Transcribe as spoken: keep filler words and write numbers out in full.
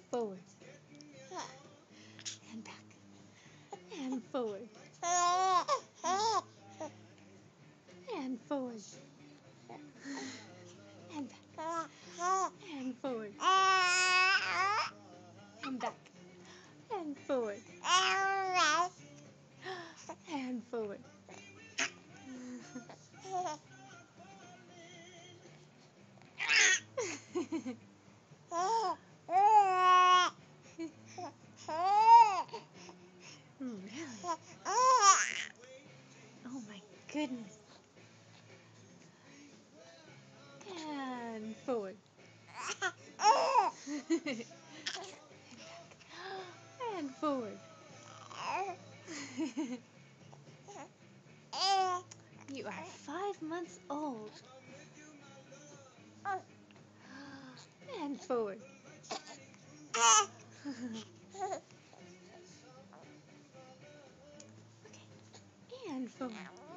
forward. And back. And forward. And forward. And back. And forward. And back. And forward. And forward. Really? Oh my goodness. And forward. And forward. You are five months old. And forward. Okay. And forward.